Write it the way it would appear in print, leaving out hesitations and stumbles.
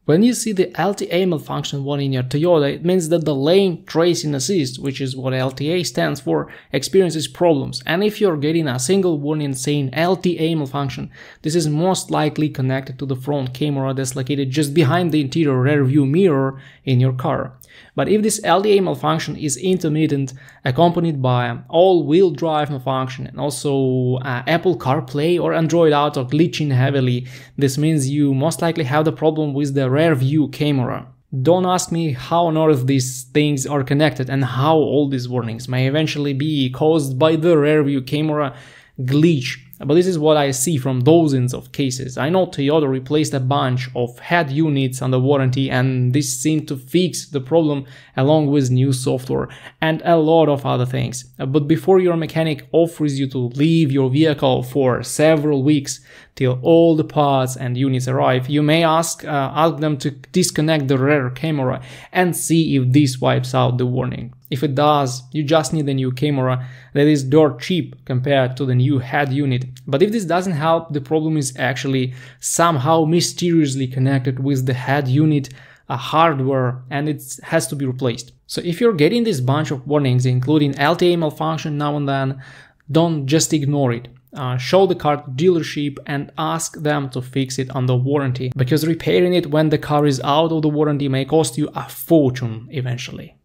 When you see the LTA malfunction warning in your Toyota, it means that the lane tracing assist, which is what LTA stands for, experiences problems. And if you're getting a single warning saying LTA malfunction, this is most likely connected to the front camera that's located just behind the interior rear view mirror in your car. But if this LTA malfunction is intermittent, accompanied by all-wheel drive malfunction and also Apple CarPlay or Android Auto glitching heavily, this means you most likely have the problem with the rear view camera. Don't ask me how on earth these things are connected and how all these warnings may eventually be caused by the rear view camera glitch. But this is what I see from dozens of cases. I know Toyota replaced a bunch of head units under warranty, and this seemed to fix the problem along with new software and a lot of other things. But before your mechanic offers you to leave your vehicle for several weeks till all the parts and units arrive, you may ask them to disconnect the rear camera and see if this wipes out the warning. If it does, you just need a new camera that is dirt cheap compared to the new head unit. But if this doesn't help, the problem is actually somehow mysteriously connected with the head unit hardware, and it has to be replaced. So if you're getting this bunch of warnings, including LTA malfunction now and then, don't just ignore it. Show the car to dealership and ask them to fix it under warranty, because repairing it when the car is out of the warranty may cost you a fortune eventually.